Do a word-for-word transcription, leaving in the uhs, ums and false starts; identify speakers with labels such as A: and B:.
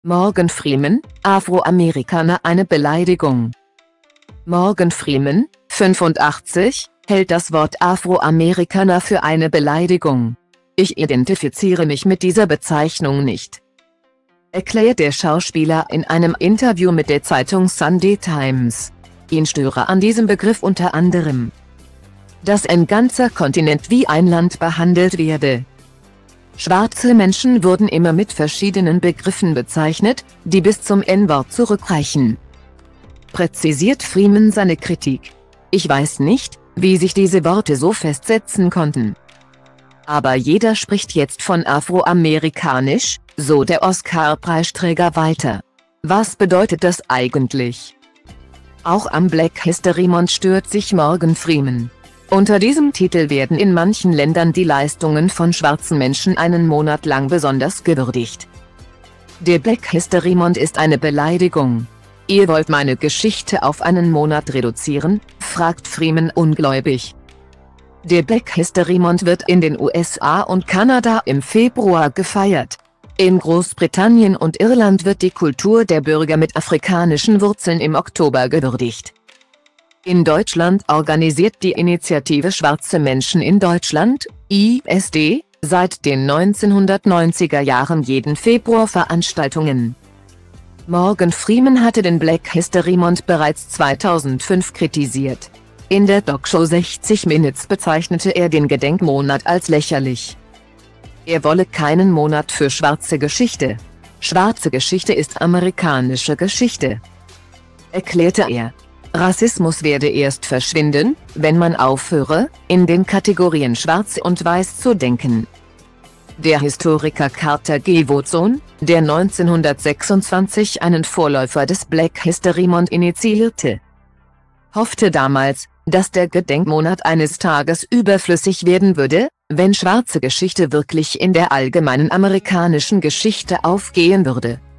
A: Morgan Freeman, Afroamerikaner eine Beleidigung. Morgan Freeman, fünfundachtzig, hält das Wort Afroamerikaner für eine Beleidigung. Ich identifiziere mich mit dieser Bezeichnung nicht, erklärt der Schauspieler in einem Interview mit der Zeitung Sunday Times. Ihn störe an diesem Begriff unter anderem, dass ein ganzer Kontinent wie ein Land behandelt werde. Schwarze Menschen wurden immer mit verschiedenen Begriffen bezeichnet, die bis zum En-Wort zurückreichen. Präzisiert Freeman seine Kritik. Ich weiß nicht, wie sich diese Worte so festsetzen konnten. Aber jeder spricht jetzt von afroamerikanisch, so der Oscar-Preisträger weiter. Was bedeutet das eigentlich? Auch am Black History Month stört sich Morgan Freeman. Unter diesem Titel werden in manchen Ländern die Leistungen von schwarzen Menschen einen Monat lang besonders gewürdigt. Der Black History Month ist eine Beleidigung. Ihr wollt meine Geschichte auf einen Monat reduzieren, fragt Freeman ungläubig. Der Black History Month wird in den U S A und Kanada im Februar gefeiert. In Großbritannien und Irland wird die Kultur der Bürger mit afrikanischen Wurzeln im Oktober gewürdigt. In Deutschland organisiert die Initiative Schwarze Menschen in Deutschland, I S D, seit den neunzehnhundertneunziger Jahren jeden Februar Veranstaltungen. Morgan Freeman hatte den Black History Month bereits zweitausendfünf kritisiert. In der Talkshow sechzig Minutes bezeichnete er den Gedenkmonat als lächerlich. Er wolle keinen Monat für schwarze Geschichte. Schwarze Geschichte ist amerikanische Geschichte, erklärte er. Rassismus werde erst verschwinden, wenn man aufhöre, in den Kategorien Schwarz und Weiß zu denken. Der Historiker Carter G. Woodson, der neunzehnhundertsechsundzwanzig einen Vorläufer des Black History Month initiierte, hoffte damals, dass der Gedenkmonat eines Tages überflüssig werden würde, wenn schwarze Geschichte wirklich in der allgemeinen amerikanischen Geschichte aufgehen würde.